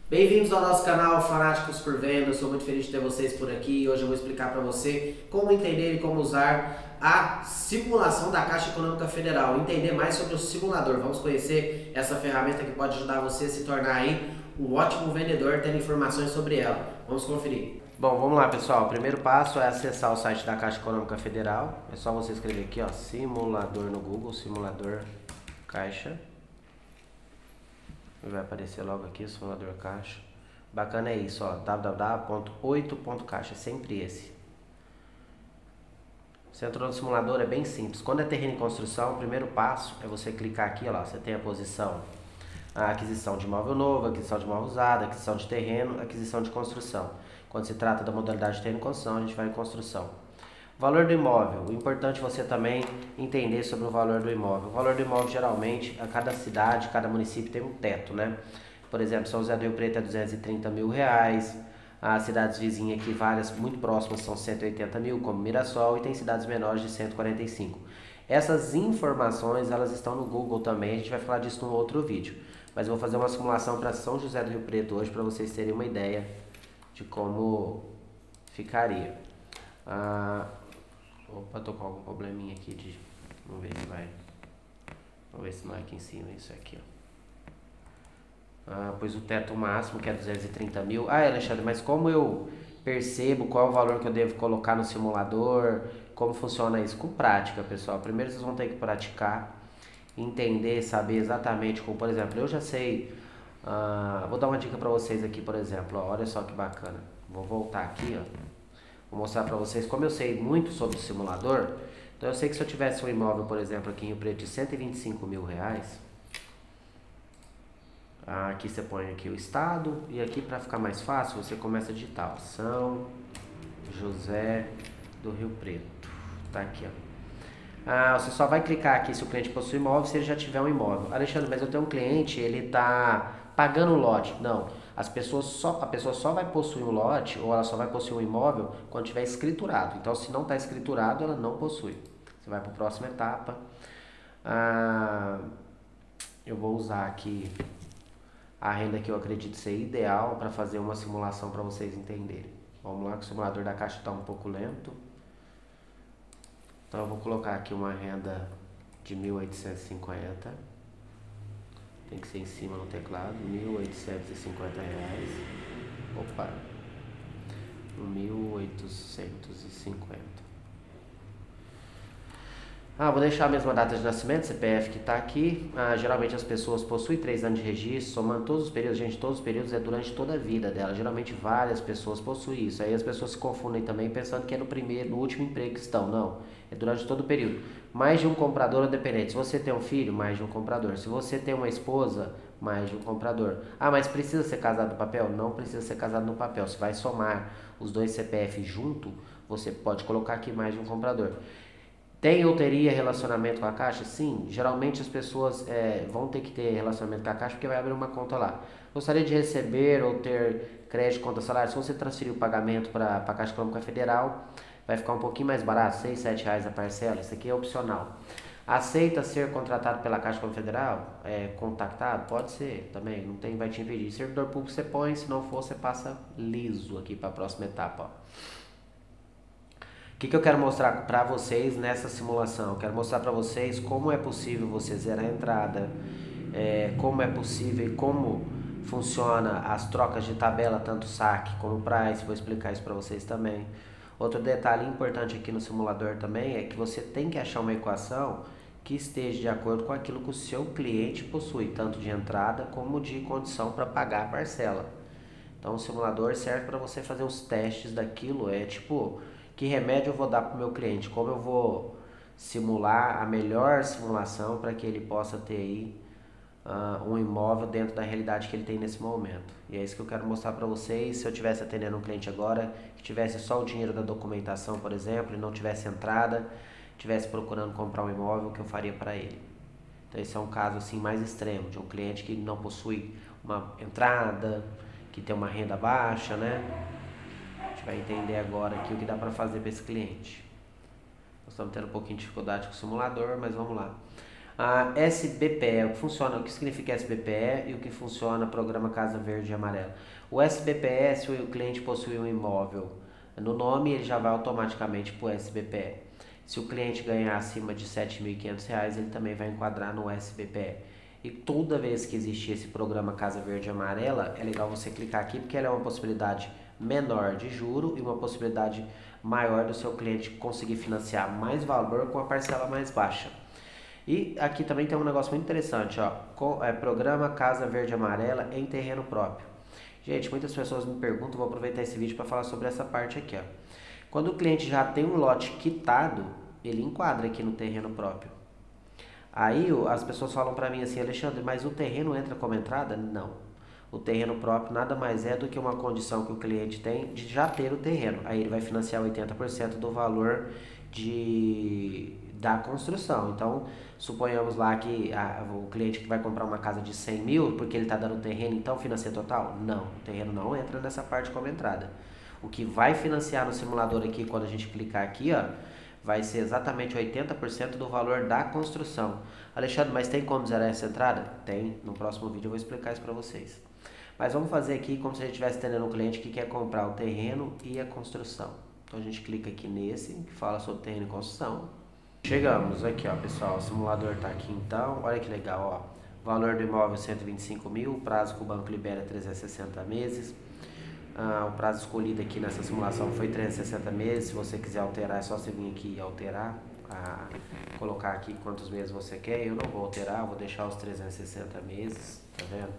Bem-vindos ao nosso canal Fanáticos por Venda. Eu sou muito feliz de ter vocês por aqui e hoje eu vou explicar para você como entender e como usar a simulação da Caixa Econômica Federal, entender mais sobre o simulador. Vamos conhecer essa ferramenta que pode ajudar você a se tornar aí um ótimo vendedor, tendo informações sobre ela. Vamos conferir. Bom, vamos lá, pessoal. O primeiro passo é acessar o site da Caixa Econômica Federal. É só você escrever aqui, ó, simulador no Google, simulador Caixa. Vai aparecer logo aqui o simulador Caixa. Bacana é isso, ó, www.8.caixa, sempre esse. Você entrou no simulador, é bem simples. Quando é terreno em construção, o primeiro passo é você clicar aqui, ó lá, você tem a posição, a aquisição de imóvel novo, aquisição de imóvel usado, aquisição de terreno, aquisição de construção. Quando se trata da modalidade de terreno em construção, a gente vai em construção. Valor do imóvel, o importante é você também entender sobre o valor do imóvel. O valor do imóvel, geralmente, a cada cidade, cada município tem um teto, né? Por exemplo, São José do Rio Preto é 230 mil reais, as cidades vizinhas aqui, várias muito próximas, são 180 mil, como Mirassol, e tem cidades menores de 145. Essas informações, elas estão no Google também, a gente vai falar disso num outro vídeo. Mas eu vou fazer uma simulação para São José do Rio Preto hoje, para vocês terem uma ideia de como ficaria. Opa, tô com algum probleminha aqui de... Vamos ver se vai... Vamos ver se não é aqui em cima, isso aqui, ó. Pois o teto máximo, que é 230 mil. Alexandre, mas como eu percebo qual é o valor que eu devo colocar no simulador? Como funciona isso? Com prática, pessoal. Primeiro vocês vão ter que praticar, entender, saber exatamente como, por exemplo, eu já sei... vou dar uma dica pra vocês aqui, por exemplo, ó, olha só que bacana. Vou voltar aqui, ó. Vou mostrar para vocês como eu sei muito sobre o simulador. Então eu sei que se eu tivesse um imóvel, por exemplo, aqui em Rio Preto de 125 mil reais, aqui você põe aqui o estado e aqui, para ficar mais fácil, você começa a digitar São José do Rio Preto. Tá aqui, ó. Você só vai clicar aqui se o cliente possui imóvel, se ele já tiver um imóvel. Alexandre, mas eu tenho um cliente, ele tá pagando o lote. Não, a pessoa só vai possuir um lote ou ela só vai possuir um imóvel quando tiver escriturado. Então, se não está escriturado, ela não possui. Você vai para a próxima etapa. Eu vou usar aqui a renda que eu acredito ser ideal para fazer uma simulação para vocês entenderem. Vamos lá, que o simulador da Caixa está um pouco lento. Então eu vou colocar aqui uma renda de 1.850. Tem que ser em cima no teclado. 1.850 reais. Opa. 1.850. Vou deixar a mesma data de nascimento, CPF que está aqui. Geralmente as pessoas possuem 3 anos de registro, somando todos os períodos. Gente, todos os períodos é durante toda a vida dela. Geralmente várias pessoas possuem isso. Aí as pessoas se confundem também pensando que é no último emprego que estão. Não, é durante todo o período. Mais de um comprador ou dependente. Se você tem um filho, mais de um comprador. Se você tem uma esposa, mais de um comprador. Mas precisa ser casado no papel? Não precisa ser casado no papel. Se vai somar os dois CPF junto, você pode colocar aqui mais de um comprador. Tem ou teria relacionamento com a Caixa? Sim, geralmente as pessoas vão ter que ter relacionamento com a Caixa porque vai abrir uma conta lá. Gostaria de receber ou ter crédito, conta, salário? Se você transferir o pagamento para a Caixa Econômica Federal, vai ficar um pouquinho mais barato, 6, 7 reais a parcela. Isso aqui é opcional. Aceita ser contratado pela Caixa Econômica Federal? Contactado? Pode ser também, não tem, vai te impedir. Servidor público você põe, se não for, você passa liso aqui para a próxima etapa, ó. O que eu quero mostrar para vocês nessa simulação? Eu quero mostrar para vocês como é possível você zerar a entrada, como é possível e como funciona as trocas de tabela, tanto saque como price. Vou explicar isso para vocês também. Outro detalhe importante aqui no simulador também é que você tem que achar uma equação que esteja de acordo com aquilo que o seu cliente possui, tanto de entrada como de condição para pagar a parcela. Então o simulador serve para você fazer os testes daquilo, tipo... Que remédio eu vou dar para o meu cliente? Como eu vou simular a melhor simulação para que ele possa ter aí um imóvel dentro da realidade que ele tem nesse momento. E é isso que eu quero mostrar para vocês. Se eu estivesse atendendo um cliente agora, que tivesse só o dinheiro da documentação, por exemplo, e não tivesse entrada, estivesse procurando comprar um imóvel, o que eu faria para ele? Então esse é um caso assim mais extremo, de um cliente que não possui uma entrada, que tem uma renda baixa, né? Vai entender agora aqui o que dá para fazer para esse cliente. Nós estamos tendo um pouquinho de dificuldade com o simulador, mas vamos lá. A SBPE, o que significa SBPE e o que funciona Programa Casa Verde e Amarela. O SBPE, se o cliente possui um imóvel no nome, ele já vai automaticamente para o SBPE. Se o cliente ganhar acima de R$ 7.500, ele também vai enquadrar no SBPE. E toda vez que existir esse programa Casa Verde e Amarela, é legal você clicar aqui porque ela é uma possibilidade menor de juro e uma possibilidade maior do seu cliente conseguir financiar mais valor com a parcela mais baixa. E aqui também tem um negócio muito interessante, ó, programa Casa Verde e Amarela em terreno próprio. Gente, muitas pessoas me perguntam, vou aproveitar esse vídeo para falar sobre essa parte aqui, ó. Quando o cliente já tem um lote quitado, ele enquadra aqui no terreno próprio. Aí as pessoas falam para mim assim, Alexandre, mas o terreno entra como entrada? Não. O terreno próprio nada mais é do que uma condição que o cliente tem de já ter o terreno. Aí ele vai financiar 80% do valor da construção. Então, suponhamos lá que o cliente que vai comprar uma casa de 100 mil, porque ele está dando o terreno, então financia total? Não, o terreno não entra nessa parte como entrada. O que vai financiar no simulador aqui, quando a gente clicar aqui, ó, vai ser exatamente 80% do valor da construção. Alexandre, mas tem como zerar essa entrada? Tem, no próximo vídeo eu vou explicar isso para vocês. Mas vamos fazer aqui como se a gente estivesse atendendo um cliente que quer comprar o terreno e a construção. Então a gente clica aqui nesse, que fala sobre terreno e construção. Chegamos aqui, ó, pessoal, o simulador está aqui então, olha que legal, ó. Valor do imóvel 125 mil, prazo que o banco libera 360 meses. O prazo escolhido aqui nessa simulação foi 360 meses. Se você quiser alterar, é só você vir aqui e alterar, colocar aqui quantos meses você quer. Eu não vou alterar, vou deixar os 360 meses, tá vendo?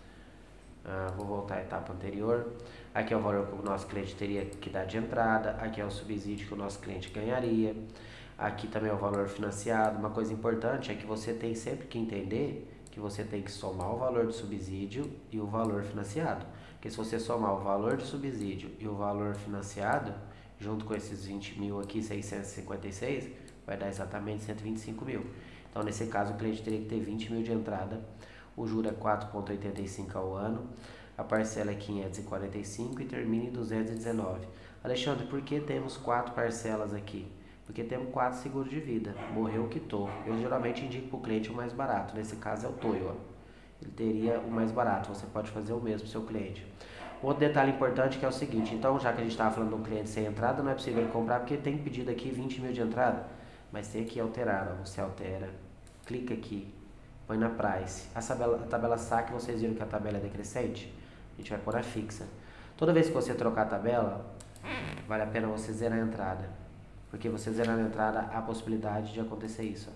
Vou voltar à etapa anterior. Aqui é o valor que o nosso cliente teria que dar de entrada. Aqui é o subsídio que o nosso cliente ganharia. Aqui também é o valor financiado. Uma coisa importante é que você tem sempre que entender que você tem que somar o valor do subsídio e o valor financiado. Porque se você somar o valor do subsídio e o valor financiado, junto com esses 20 mil aqui, 656, vai dar exatamente 125 mil. Então, nesse caso, o cliente teria que ter 20 mil de entrada. O juro é 4,85 ao ano. A parcela é 545 e termina em 219. Alexandre, por que temos 4 parcelas aqui? Porque temos 4 seguros de vida. Morreu, quitou. Eu geralmente indico para o cliente o mais barato. Nesse caso é o Toyo, ó. Ele teria o mais barato. Você pode fazer o mesmo para o seu cliente. Outro detalhe importante que é o seguinte. Então, já que a gente estava falando de um cliente sem entrada, não é possível ele comprar porque tem pedido aqui 20 mil de entrada. Mas tem aqui alterar, ó. Você altera. Clica aqui. Põe na price. A tabela saque, vocês viram que a tabela é decrescente? A gente vai pôr a fixa. Toda vez que você trocar a tabela, vale a pena você zerar a entrada. Porque você zerar a entrada, há a possibilidade de acontecer isso.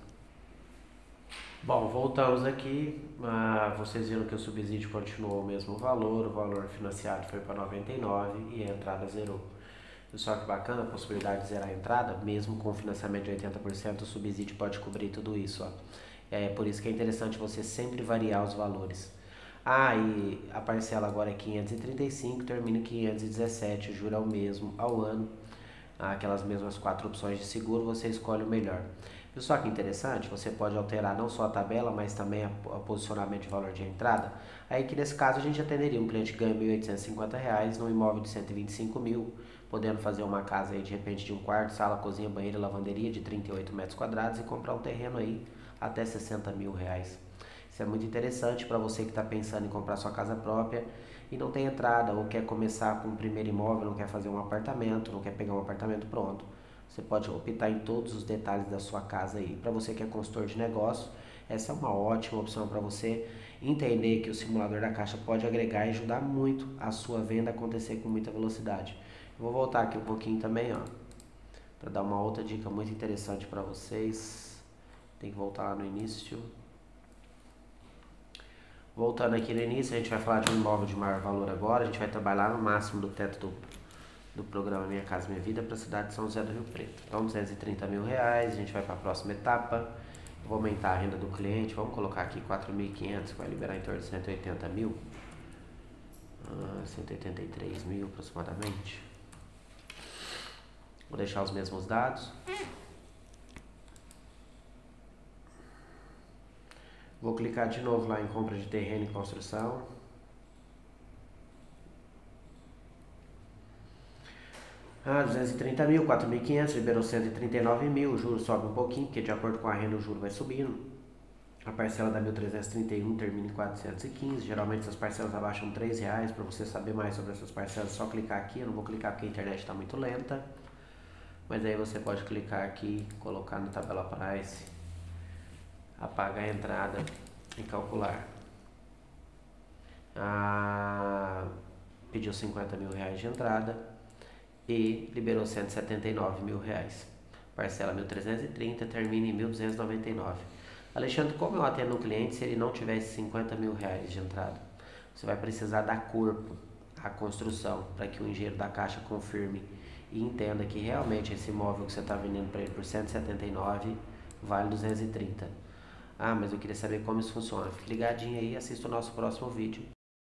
Bom, voltamos aqui. Vocês viram que o subsídio continuou o mesmo valor. O valor financiado foi para 99 e a entrada zerou. Só que bacana a possibilidade de zerar a entrada, mesmo com financiamento de 80%, o subsídio pode cobrir tudo isso, ó. É por isso que é interessante você sempre variar os valores. E a parcela agora é 535, termina em 517, o juro é o mesmo ao ano. Aquelas mesmas 4 opções de seguro, você escolhe o melhor. Viu só que interessante? Você pode alterar não só a tabela, mas também o posicionamento de valor de entrada. Aí que nesse caso a gente atenderia um cliente que ganha R$ 1.850 num imóvel de 125 mil, podendo fazer uma casa aí de repente de um quarto, sala, cozinha, banheiro e lavanderia de 38 metros quadrados e comprar um terreno aí até 60 mil reais. Isso é muito interessante para você que está pensando em comprar sua casa própria e não tem entrada ou quer começar com um primeiro imóvel, não quer fazer um apartamento, não quer pegar um apartamento pronto. Você pode optar em todos os detalhes da sua casa aí. Para você que é consultor de negócio, essa é uma ótima opção para você entender que o simulador da Caixa pode agregar e ajudar muito a sua venda a acontecer com muita velocidade. Eu vou voltar aqui um pouquinho também, ó, para dar uma outra dica muito interessante para vocês. Tem que voltar lá no início. Voltando aqui no início, a gente vai falar de um imóvel de maior valor agora. A gente vai trabalhar no máximo do teto do programa Minha Casa Minha Vida para a cidade de São José do Rio Preto. Então, 230 mil reais, a gente vai para a próxima etapa. Vou aumentar a renda do cliente, vamos colocar aqui 4.500, vai liberar em torno de 180 mil. 183 mil aproximadamente. Vou deixar os mesmos dados. Vou clicar de novo lá em compra de terreno e construção. Ah, 230 mil, 4.500, liberou 139 mil, o juro sobe um pouquinho, porque de acordo com a renda o juro vai subindo. A parcela da 1331 termina em 415. Geralmente essas parcelas abaixam R$3. Para você saber mais sobre essas parcelas, é só clicar aqui. Eu não vou clicar porque a internet está muito lenta. Mas aí você pode clicar aqui, colocar no tabela price, apagar a entrada e calcular. Pediu R$50.000 de entrada e liberou R$179.000. Parcela 1.330, termina em 1.299. Alexandre, como eu atendo um cliente se ele não tivesse R$50.000 de entrada? Você vai precisar dar corpo à construção para que o engenheiro da Caixa confirme e entenda que realmente esse imóvel que você está vendendo para ele por 179 vale 230. Mas eu queria saber como isso funciona. Fique ligadinho aí e assista o nosso próximo vídeo.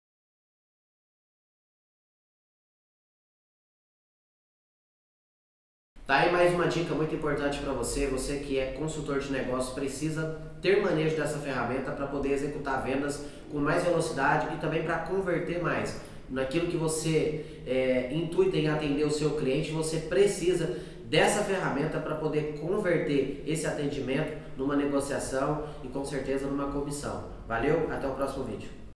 Tá aí mais uma dica muito importante para você. Você que é consultor de negócios precisa ter manejo dessa ferramenta para poder executar vendas com mais velocidade e também para converter mais. Naquilo que você intuita em atender o seu cliente, você precisa dessa ferramenta para poder converter esse atendimento numa negociação e com certeza numa comissão. Valeu? Até o próximo vídeo.